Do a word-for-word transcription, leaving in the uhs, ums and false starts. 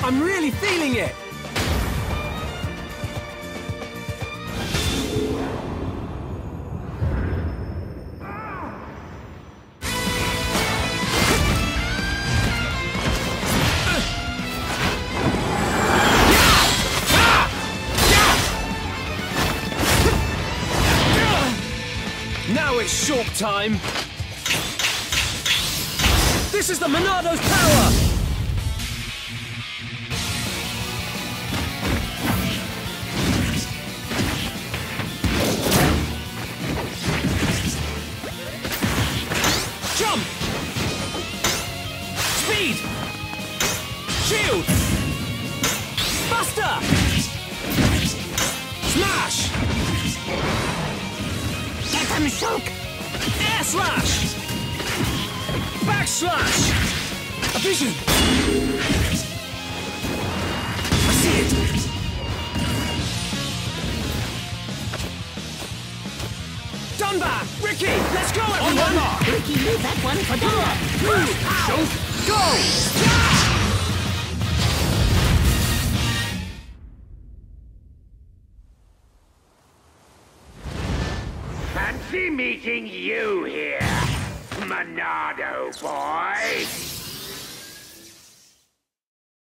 I'm really feeling it! Now it's Shulk time! This is the Monado's power! Jump! Speed! Shield! Buster! Smash! Get him, Shulk! Air slash! Backslash! A vision! I see it! Dunbar! Ricky! Let's go, everyone! Ricky, leave that one for Dunbar. Shulk, go! Fancy meeting you here, Monado boy.